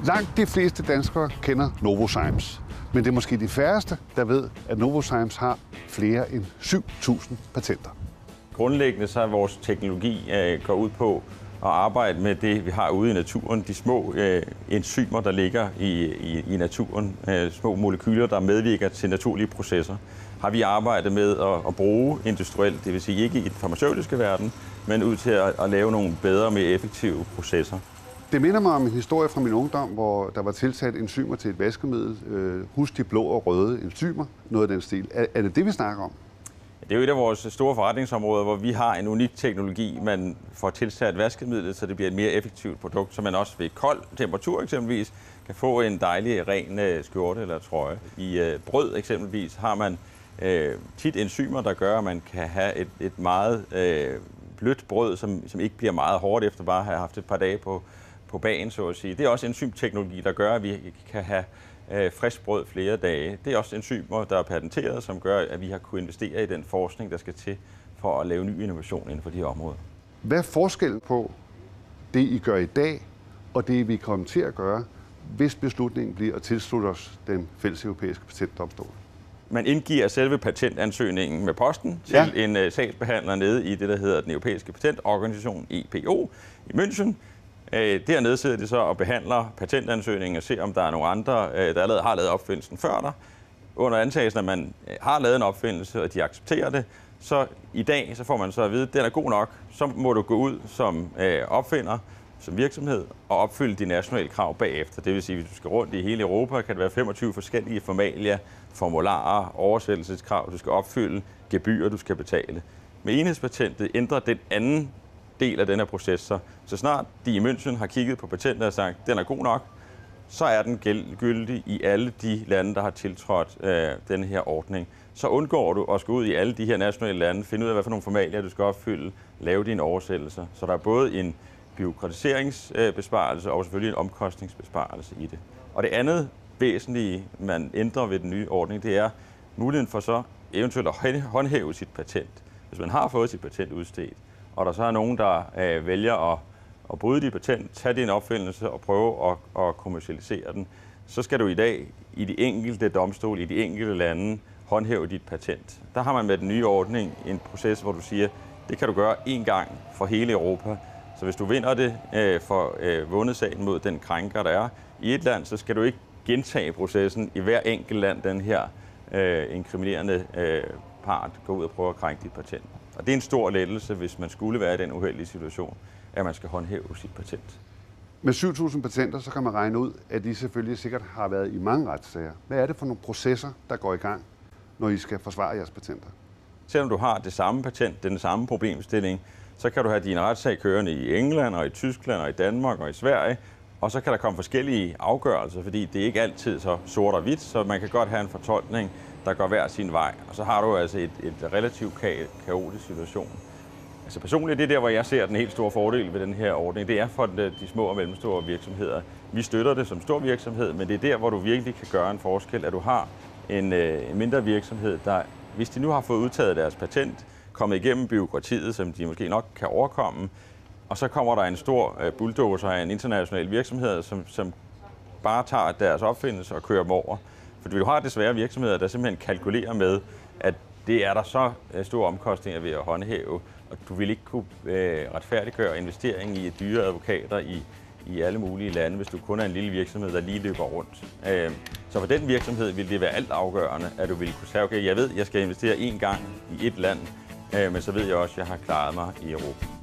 Langt de fleste danskere kender Novozymes, men det er måske de færreste, der ved, at Novozymes har flere end 7.000 patenter. Grundlæggende så er vores teknologi går ud på at arbejde med det, vi har ude i naturen. De små enzymer, der ligger i naturen, små molekyler, der medvirker til naturlige processer, har vi arbejdet med at bruge industrielt, det vil sige ikke i den farmaceutiske verden, men ud til at lave nogle bedre og mere effektive processer. Det minder mig om en historie fra min ungdom, hvor der var tilsat enzymer til et vaskemiddel. Husk de blå og røde enzymer, noget af den stil. Er det det, vi snakker om? Det er jo et af vores store forretningsområder, hvor vi har en unik teknologi, man får tilsat vaskemidlet, så det bliver et mere effektivt produkt, så man også ved kold temperatur eksempelvis kan få en dejlig ren skjorte eller trøje. I brød eksempelvis har man tit enzymer, der gør, at man kan have et meget blødt brød, som ikke bliver meget hårdt efter bare at have haft et par dage på bagen, så at sige. Det er også enzymteknologi, der gør, at vi kan have frisk brød flere dage. Det er også enzymer, der er patenteret, som gør, at vi har kunnet investere i den forskning, der skal til for at lave ny innovation inden for de her områder. Hvad er forskellen på det, I gør i dag, og det, vi kommer til at gøre, hvis beslutningen bliver at tilslutte os den fælles europæiske patentdomstol? Man indgiver selve patentansøgningen med posten til en sagsbehandler nede i det, der hedder den europæiske patentorganisation, EPO, i München. Dernede sidder de så og behandler patentansøgningen og ser, om der er nogle andre, der allerede har lavet opfindelsen før dig. Under antagelsen, at man har lavet en opfindelse, og de accepterer det, så i dag så får man så at vide, at den er god nok. Så må du gå ud som opfinder, som virksomhed, og opfylde de nationale krav bagefter. Det vil sige, at hvis du skal rundt i hele Europa, kan det være 25 forskellige formalia, formularer, oversættelseskrav, du skal opfylde, gebyrer, du skal betale. Med enhedspatentet ændrer den anden del af den her proces. Så snart de i München har kigget på patentet og sagt, at den er god nok, så er den gyldig i alle de lande, der har tiltrådt den her ordning. Så undgår du at skulle ud i alle de her nationale lande, finde ud af, hvad for nogle formalier du skal opfylde, lave dine oversættelser. Så der er både en bureaukratiseringsbesparelse og selvfølgelig en omkostningsbesparelse i det. Og det andet væsentlige, man ændrer ved den nye ordning, det er muligheden for så eventuelt at håndhæve sit patent. Hvis man har fået sit patent udstedt, og der så er nogen, der vælger at bryde dit patent, tage din opfindelse og prøve at kommercialisere den, så skal du i dag i de enkelte domstole, i de enkelte lande, håndhæve dit patent. Der har man med den nye ordning en proces, hvor du siger, det kan du gøre én gang for hele Europa. Så hvis du vinder det for vundet sagen mod den krænker, der er i et land, så skal du ikke gentage processen i hver enkelt land, den her inkriminerende part går ud og prøver at krænke dit patent. Og det er en stor lettelse, hvis man skulle være i den uheldige situation, at man skal håndhæve sit patent. Med 7.000 patenter, så kan man regne ud, at de selvfølgelig sikkert har været i mange retssager. Hvad er det for nogle processer, der går i gang, når I skal forsvare jeres patenter? Selvom du har det samme patent, den samme problemstilling, så kan du have dine retssag kørende i England og i Tyskland og i Danmark og i Sverige, og så kan der komme forskellige afgørelser, fordi det er ikke altid så sort og hvidt, så man kan godt have en fortolkning, der går hver sin vej. Og så har du altså et relativt kaotisk situation. Altså personligt, det er der, hvor jeg ser den helt store fordel ved den her ordning. Det er for de små og mellemstore virksomheder. Vi støtter det som stor virksomhed, men det er der, hvor du virkelig kan gøre en forskel, at du har en mindre virksomhed, der, hvis de nu har fået udtaget deres patent, kommet igennem bureaukratiet, som de måske nok kan overkomme, og så kommer der en stor bulldozer af en international virksomhed, som bare tager deres opfindelse og kører dem over. For du har desværre virksomheder, der simpelthen kalkulerer med, at det er der så store omkostninger ved at håndhæve, og du vil ikke kunne retfærdiggøre investering i dyre advokater i alle mulige lande, hvis du kun er en lille virksomhed, der lige løber rundt. Så for den virksomhed vil det være alt afgørende, at du vil kunne sige, okay, jeg ved, jeg skal investere én gang i et land, men så ved jeg også, at jeg har klaret mig i Europa.